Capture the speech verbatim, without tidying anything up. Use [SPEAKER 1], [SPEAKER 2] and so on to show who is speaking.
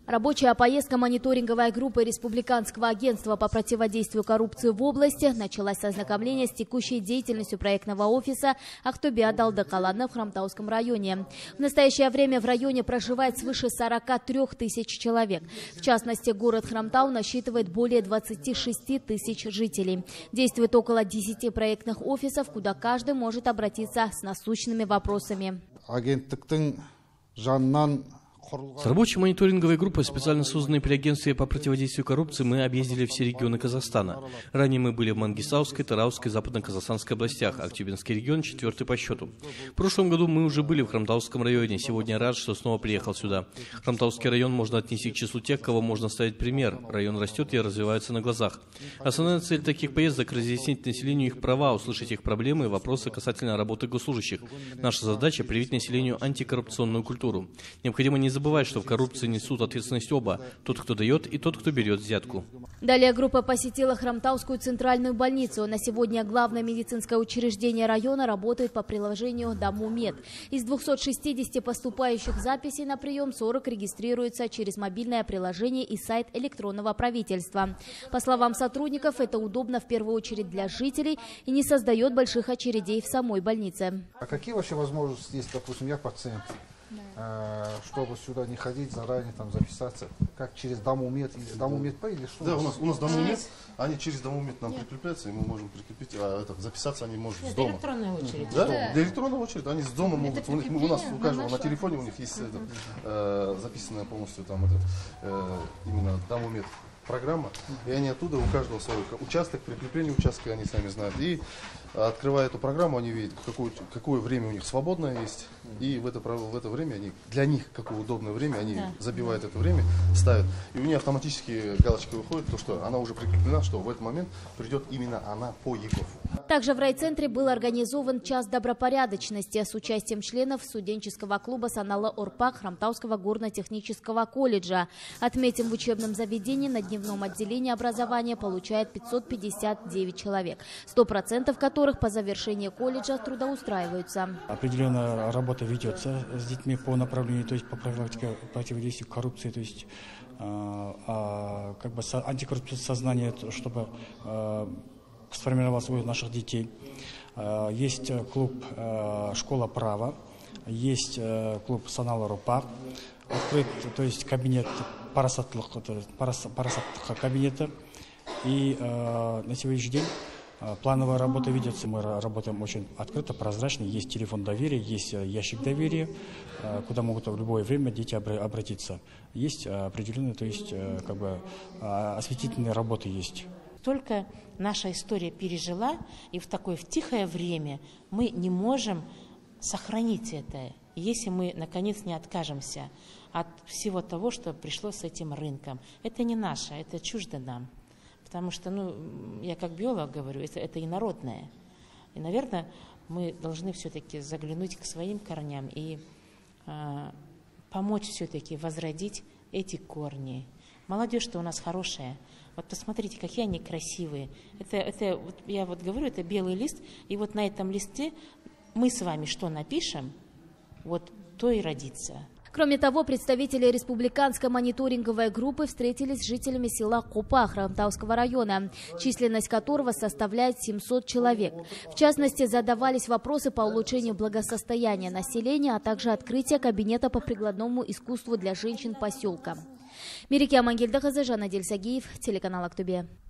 [SPEAKER 1] Рабочая поездка мониторинговой группы Республиканского агентства по противодействию коррупции в области началась с ознакомления с текущей деятельностью проектного офиса Ахтубе-Адалдыкаланы в Хромтауском районе. В настоящее время в районе проживает свыше сорока трёх тысяч человек. В частности, город Хромтау насчитывает более двадцати шести тысяч жителей. Действует около десяти проектных офисов, куда каждый может обратиться с насущными вопросами.
[SPEAKER 2] С рабочей мониторинговой группой, специально созданной при агентстве по противодействию коррупции, мы объездили все регионы Казахстана. Ранее мы были в Мангистауской, Тарауской, Западно-Казахстанской областях, Актюбинский регион четвертый по счету. В прошлом году мы уже были в Хромтауском районе. Сегодня рад, что снова приехал сюда. Хромтауский район можно отнести к числу тех, кого можно ставить пример. Район растет и развивается на глазах. Основная цель таких поездок – разъяснить населению их права, услышать их проблемы и вопросы касательно работы госслужащих. Наша задача – привить населению антикоррупционную культуру. Необходимо не забывать, что в коррупции несут ответственность оба – тот, кто дает, и тот, кто берет взятку.
[SPEAKER 1] Далее группа посетила Хромтаускую центральную больницу. На сегодня главное медицинское учреждение района работает по приложению «Дамумед». Из двухсот шестидесяти поступающих записей на прием сорок регистрируются через мобильное приложение и сайт электронного правительства. По словам сотрудников, это удобно в первую очередь для жителей и не создает больших очередей в самой больнице.
[SPEAKER 3] А какие вообще возможности есть, допустим, я пациент? Чтобы сюда не ходить, заранее там записаться, как через Дамумед или Дамумед Пэй или что?
[SPEAKER 4] Да, у нас у нас Дамумед, они через Дамумед нам прикрепляются, и мы можем прикрепить, а это, записаться они могут с дома.
[SPEAKER 5] Электронная очередь.
[SPEAKER 4] Да? Да, для электронной очереди они с дома могут. У, них, у нас у каждого на телефоне у них есть это, э, записанная полностью там этот э, именно Дамумед программа, и они оттуда у каждого свой участок, прикрепление участка они сами знают. И открывая эту программу, они видят, какое, какое время у них свободное есть, и в это, в это время они, для них какое удобное время, они да. забивают это время, ставят, и у нее автоматически галочка выходит, то что она уже прикреплена, что в этот момент придет именно она по ЕКОФу.
[SPEAKER 1] Также в райцентре был организован час добропорядочности с участием членов студенческого клуба Саналы-Орпак Хромтауского горно-технического колледжа. Отметим, в учебном заведении на дневном отделении образования получает пятьсот пятьдесят девять человек, сто процентов которых по завершении колледжа трудоустраиваются.
[SPEAKER 6] Определенная работа ведется с детьми по направлению, то есть по профилактике противодействию коррупции, то есть а, а, как бы антикоррупционное сознание, чтобы а, сформировалось у наших детей. А, есть клуб а, «Школа права», есть а, клуб «Саналы-Орпак», открыт, то есть кабинет парасатлық, парасатлық кабинета, и а, на сегодняшний день плановая работа ведется. Мы работаем очень открыто, прозрачно. Есть телефон доверия, есть ящик доверия, куда могут в любое время дети обратиться. Есть определенные, то есть как бы осветительные работы есть.
[SPEAKER 5] Только наша история пережила, и в такое в тихое время мы не можем сохранить это, если мы наконец не откажемся от всего того, что пришло с этим рынком. Это не наше, это чуждо нам. Потому что, ну, я как биолог говорю, это, это инородное. И, наверное, мы должны все-таки заглянуть к своим корням и э, помочь все-таки возродить эти корни. Молодежь-то у нас хорошая. Вот посмотрите, какие они красивые. Это, это, вот, я вот говорю, это белый лист, и вот на этом листе мы с вами что напишем, вот то и родится.
[SPEAKER 1] Кроме того, представители республиканской мониторинговой группы встретились с жителями села Копа Хромтауского района, численность которого составляет семьсот человек. В частности, задавались вопросы по улучшению благосостояния населения, а также открытие кабинета по прикладному искусству для женщин поселка. Мереке Амангельдахазы, Жанна Дельсагиев, телеканал Актубе.